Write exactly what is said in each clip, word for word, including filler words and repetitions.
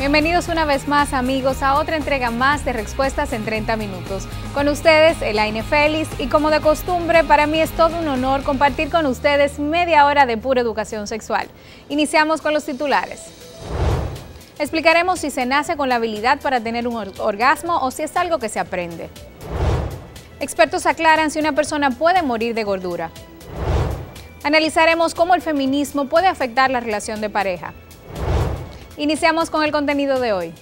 Bienvenidos una vez más, amigos, a otra entrega más de Respuestas en treinta minutos. Con ustedes, Elaine Félix, y como de costumbre, para mí es todo un honor compartir con ustedes media hora de pura educación sexual. Iniciamos con los titulares. Explicaremos si se nace con la habilidad para tener un or- orgasmo o si es algo que se aprende. Expertos aclaran si una persona puede morir de gordura. Analizaremos cómo el feminismo puede afectar la relación de pareja. Iniciamos con el contenido de hoy.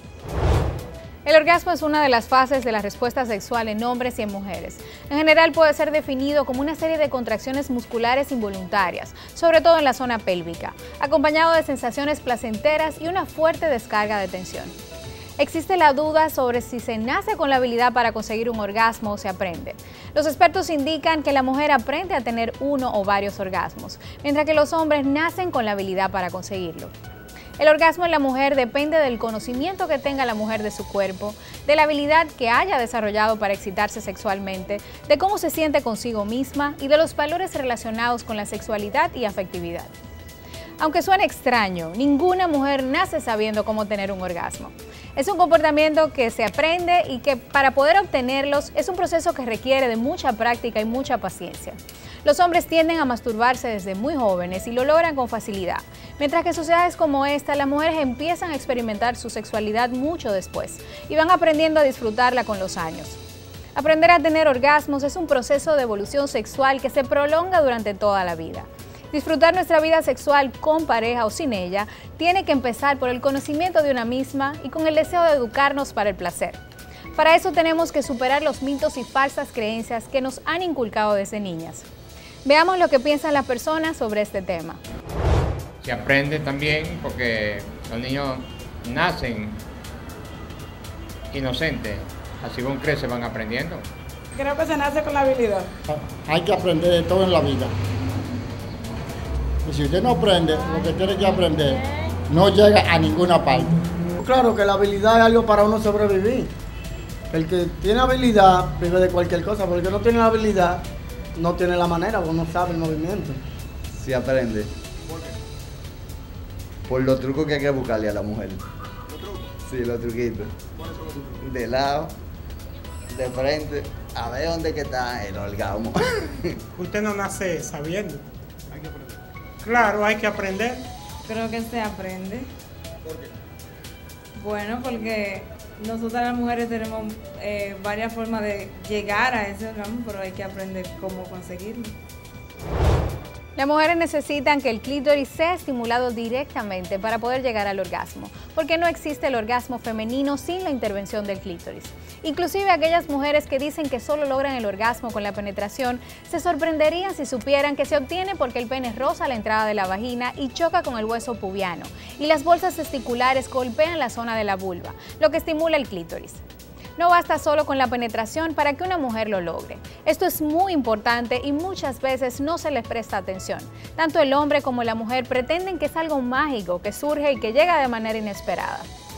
El orgasmo es una de las fases de la respuesta sexual en hombres y en mujeres. En general puede ser definido como una serie de contracciones musculares involuntarias, sobre todo en la zona pélvica, acompañado de sensaciones placenteras y una fuerte descarga de tensión. Existe la duda sobre si se nace con la habilidad para conseguir un orgasmo o se aprende. Los expertos indican que la mujer aprende a tener uno o varios orgasmos, mientras que los hombres nacen con la habilidad para conseguirlo. El orgasmo en la mujer depende del conocimiento que tenga la mujer de su cuerpo, de la habilidad que haya desarrollado para excitarse sexualmente, de cómo se siente consigo misma y de los valores relacionados con la sexualidad y afectividad. Aunque suene extraño, ninguna mujer nace sabiendo cómo tener un orgasmo. Es un comportamiento que se aprende y que para poder obtenerlos es un proceso que requiere de mucha práctica y mucha paciencia. Los hombres tienden a masturbarse desde muy jóvenes y lo logran con facilidad, mientras que en sociedades como esta las mujeres empiezan a experimentar su sexualidad mucho después y van aprendiendo a disfrutarla con los años. Aprender a tener orgasmos es un proceso de evolución sexual que se prolonga durante toda la vida. Disfrutar nuestra vida sexual con pareja o sin ella tiene que empezar por el conocimiento de una misma y con el deseo de educarnos para el placer. Para eso tenemos que superar los mitos y falsas creencias que nos han inculcado desde niñas. Veamos lo que piensan las personas sobre este tema. Se aprende también porque los niños nacen inocentes, así como crecen van aprendiendo. Creo que se nace con la habilidad. Hay que aprender de todo en la vida. Y si usted no aprende lo que tiene que aprender, no llega a ninguna parte. Claro que la habilidad es algo para uno sobrevivir. El que tiene habilidad vive de cualquier cosa, porque el que no tiene la habilidad no tiene la manera, o no sabe el movimiento. Se aprende. ¿Por qué? Por los trucos que hay que buscarle a la mujer. ¿Los trucos? Sí, los truquitos. ¿Cuáles son los trucos? De lado, de frente, a ver dónde que está el orgasmo. Usted no nace sabiendo. Hay que aprender. Claro, hay que aprender. Creo que se aprende. ¿Por qué? Bueno, porque nosotras las mujeres tenemos eh, varias formas de llegar a ese orgasmo, pero hay que aprender cómo conseguirlo. Las mujeres necesitan que el clítoris sea estimulado directamente para poder llegar al orgasmo, porque no existe el orgasmo femenino sin la intervención del clítoris. Inclusive aquellas mujeres que dicen que solo logran el orgasmo con la penetración se sorprenderían si supieran que se obtiene porque el pene roza la entrada de la vagina y choca con el hueso pubiano, y las bolsas testiculares golpean la zona de la vulva, lo que estimula el clítoris. No basta solo con la penetración para que una mujer lo logre. Esto es muy importante y muchas veces no se les presta atención. Tanto el hombre como la mujer pretenden que es algo mágico que surge y que llega de manera inesperada.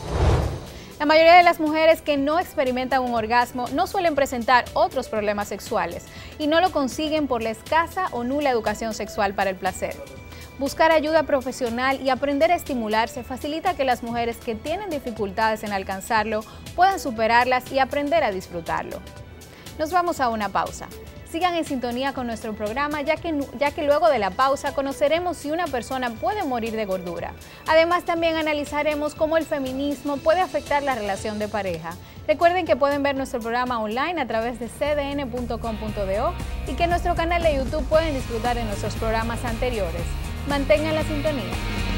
La mayoría de las mujeres que no experimentan un orgasmo no suelen presentar otros problemas sexuales y no lo consiguen por la escasa o nula educación sexual para el placer. Buscar ayuda profesional y aprender a estimularse facilita que las mujeres que tienen dificultades en alcanzarlo puedan superarlas y aprender a disfrutarlo. Nos vamos a una pausa. Sigan en sintonía con nuestro programa, ya que, ya que luego de la pausa conoceremos si una persona puede morir de gordura. Además, también analizaremos cómo el feminismo puede afectar la relación de pareja. Recuerden que pueden ver nuestro programa online a través de c d n punto com punto do y que en nuestro canal de YouTube pueden disfrutar de nuestros programas anteriores. Mantengan la sintonía.